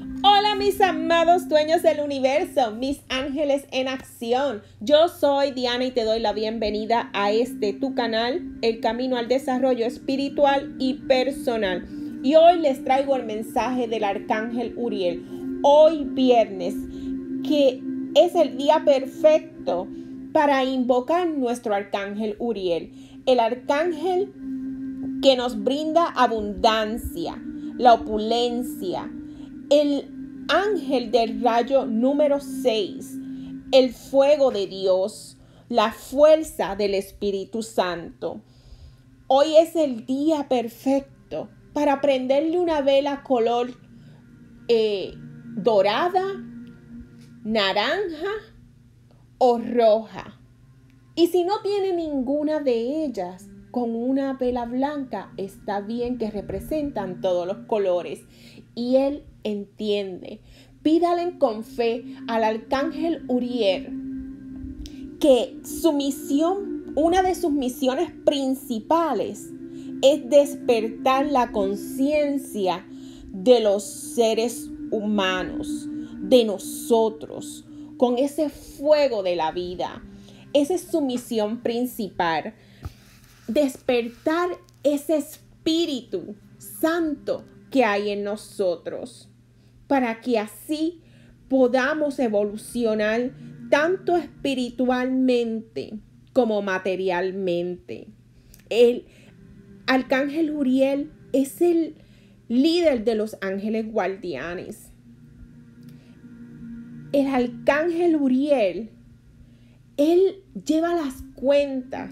Hola mis amados dueños del universo, mis ángeles en acción. Yo soy Diana y te doy la bienvenida a tu canal, El Camino al Desarrollo Espiritual y Personal. Y hoy les traigo el mensaje del Arcángel Uriel. Hoy viernes, que es el día perfecto para invocar nuestro Arcángel Uriel. El Arcángel que nos brinda abundancia, la opulencia, el ángel del rayo número 6, el fuego de Dios, la fuerza del Espíritu Santo. Hoy es el día perfecto para prenderle una vela color dorada, naranja o roja. Y si no tiene ninguna de ellas, con una vela blanca está bien, que representan todos los colores. Y él entiende. Pídale con fe al Arcángel Uriel que su misión, una de sus misiones principales, es despertar la conciencia de los seres humanos, de nosotros, con ese fuego de la vida. Esa es su misión principal. Despertar ese Espíritu Santo que hay en nosotros, para que así podamos evolucionar tanto espiritualmente como materialmente. El Arcángel Uriel es el líder de los ángeles guardianes. El Arcángel Uriel, él lleva las cuentas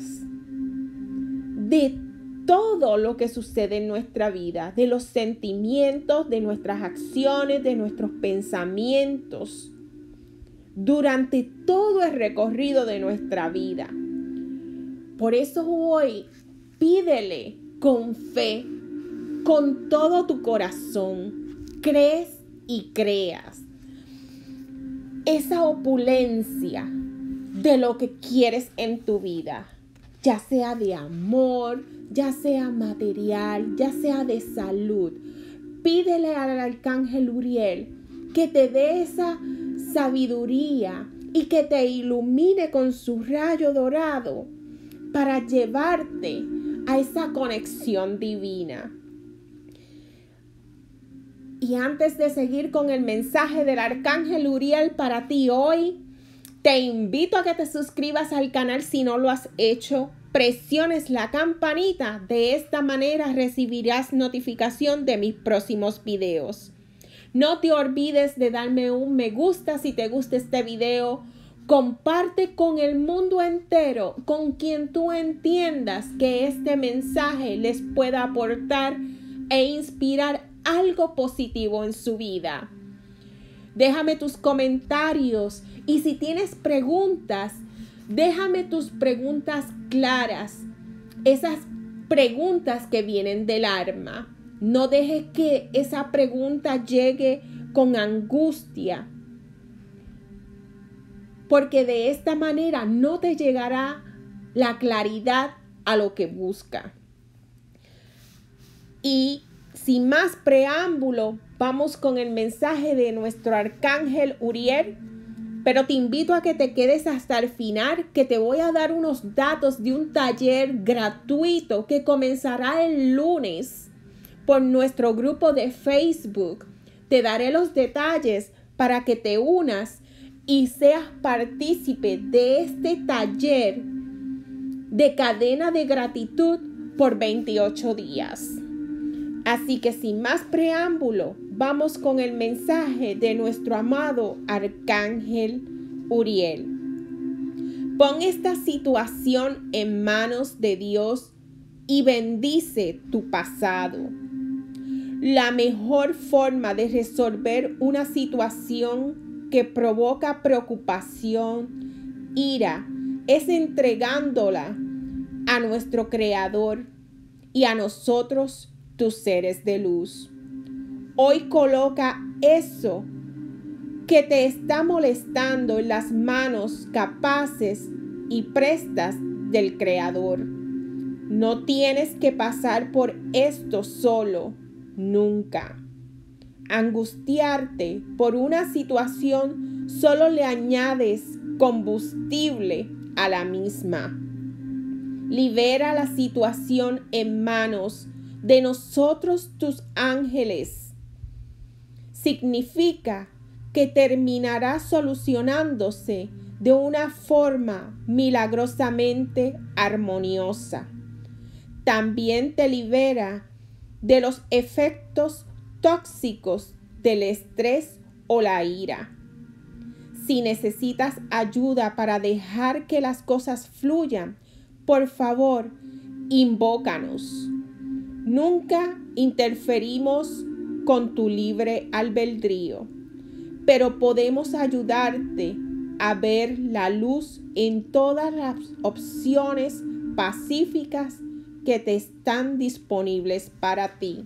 de todo lo que sucede en nuestra vida, de los sentimientos, de nuestras acciones, de nuestros pensamientos, durante todo el recorrido de nuestra vida. Por eso hoy pídele con fe, con todo tu corazón, crees y creas esa opulencia de lo que quieres en tu vida, ya sea de amor, ya sea material, ya sea de salud. Pídele al Arcángel Uriel que te dé esa sabiduría y que te ilumine con su rayo dorado para llevarte a esa conexión divina. Y antes de seguir con el mensaje del Arcángel Uriel para ti hoy, te invito a que te suscribas al canal si no lo has hecho. Presiones la campanita, de esta manera recibirás notificación de mis próximos videos. No te olvides de darme un me gusta si te gusta este video. Comparte con el mundo entero, con quien tú entiendas que este mensaje les pueda aportar e inspirar algo positivo en su vida. Déjame tus comentarios y si tienes preguntas, déjame tus preguntas claras, esas preguntas que vienen del alma. No dejes que esa pregunta llegue con angustia, porque de esta manera no te llegará la claridad a lo que busca. Y sin más preámbulo, vamos con el mensaje de nuestro Arcángel Uriel. Pero te invito a que te quedes hasta el final, que te voy a dar unos datos de un taller gratuito que comenzará el lunes por nuestro grupo de Facebook. Te daré los detalles para que te unas y seas partícipe de este taller de cadena de gratitud por 28 días. Así que sin más preámbulo, vamos con el mensaje de nuestro amado Arcángel Uriel. Pon esta situación en manos de Dios y bendice tu pasado. La mejor forma de resolver una situación que provoca preocupación, ira, es entregándola a nuestro Creador y a nosotros, tus seres de luz. Hoy coloca eso que te está molestando en las manos capaces y prestas del Creador. No tienes que pasar por esto solo, nunca. angustiarte por una situación solo le añades combustible a la misma. Libera la situación en manos de nosotros, tus ángeles. Significa que terminará solucionándose de una forma milagrosamente armoniosa. También te libera de los efectos tóxicos del estrés o la ira. Si necesitas ayuda para dejar que las cosas fluyan, por favor, invócanos. Nunca interferimos con tu libre albedrío, pero podemos ayudarte a ver la luz en todas las opciones pacíficas que te están disponibles para ti.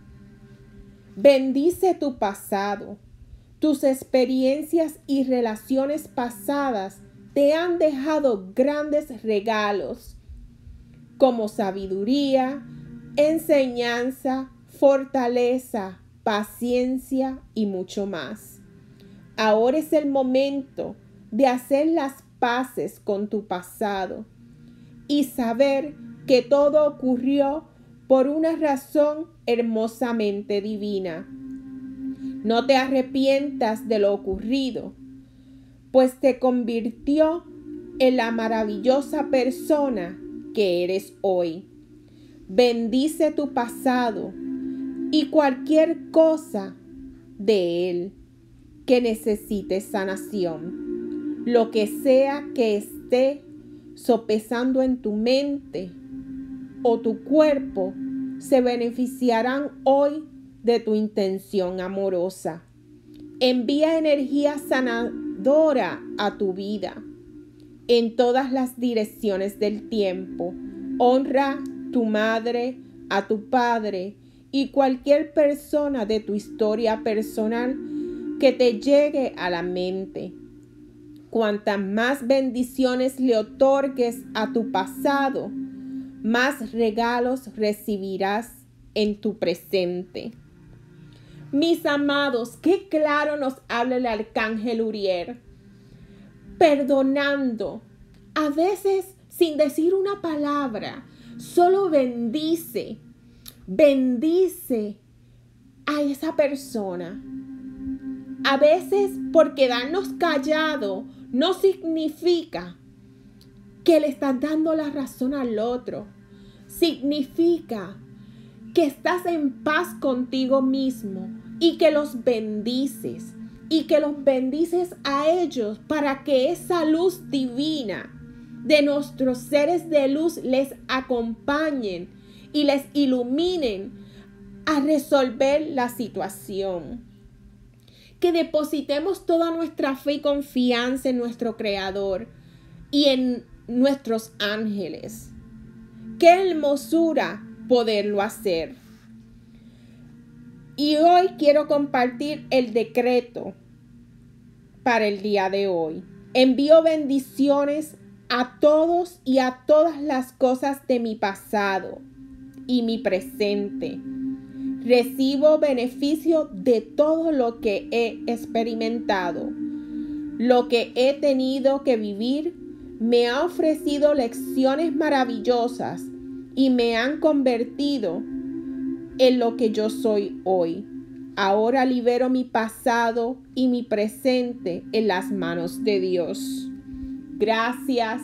Bendice tu pasado. Tus experiencias y relaciones pasadas te han dejado grandes regalos como sabiduría, enseñanza, fortaleza, paciencia y mucho más. Ahora es el momento de hacer las paces con tu pasado y saber que todo ocurrió por una razón hermosamente divina. No te arrepientas de lo ocurrido, pues te convirtió en la maravillosa persona que eres hoy. Bendice tu pasado y cualquier cosa de él que necesite sanación. Lo que sea que esté sopesando en tu mente o tu cuerpo se beneficiarán hoy de tu intención amorosa. Envía energía sanadora a tu vida en todas las direcciones del tiempo. Honra a tu madre, a tu padre y cualquier persona de tu historia personal que te llegue a la mente. Cuantas más bendiciones le otorgues a tu pasado, más regalos recibirás en tu presente. Mis amados, qué claro nos habla el arcángel Uriel. Perdonando, a veces sin decir una palabra, solo bendice a esa persona. A veces por quedarnos callados no significa que le estás dando la razón al otro. Significa que estás en paz contigo mismo y que los bendices. Y que los bendices a ellos para que esa luz divina de nuestros seres de luz les acompañen y les iluminen a resolver la situación. Que depositemos toda nuestra fe y confianza en nuestro Creador y en nuestros ángeles. Qué hermosura poderlo hacer. Y hoy quiero compartir el decreto para el día de hoy. Envío bendiciones a todos y a todas las cosas de mi pasado y mi presente. Recibo beneficio de todo lo que he experimentado. Lo que he tenido que vivir me ha ofrecido lecciones maravillosas y me han convertido en lo que yo soy hoy. Ahora libero mi pasado y mi presente en las manos de Dios. Gracias,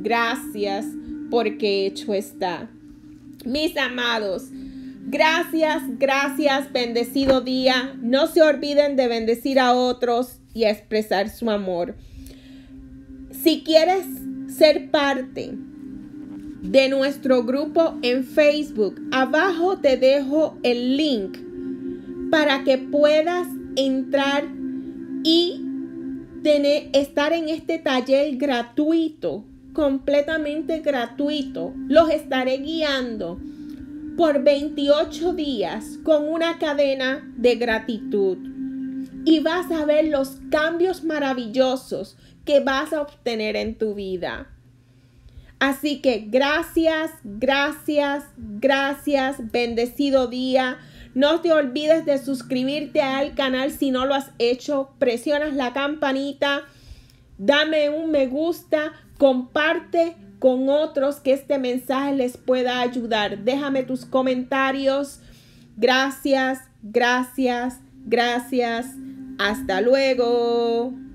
porque hecho está. Mis amados, gracias, bendecido día. No se olviden de bendecir a otros y a expresar su amor. Si quieres ser parte de nuestro grupo en Facebook, abajo te dejo el link para que puedas entrar y estar en este taller gratuito, completamente gratuito. Los estaré guiando por 28 días con una cadena de gratitud y vas a ver los cambios maravillosos que vas a obtener en tu vida. Así que gracias, bendecido día. No te olvides de suscribirte al canal si no lo has hecho. Presionas la campanita, dame un me gusta, comparte con otros que este mensaje les pueda ayudar. Déjame tus comentarios. Gracias, gracias, gracias. Hasta luego.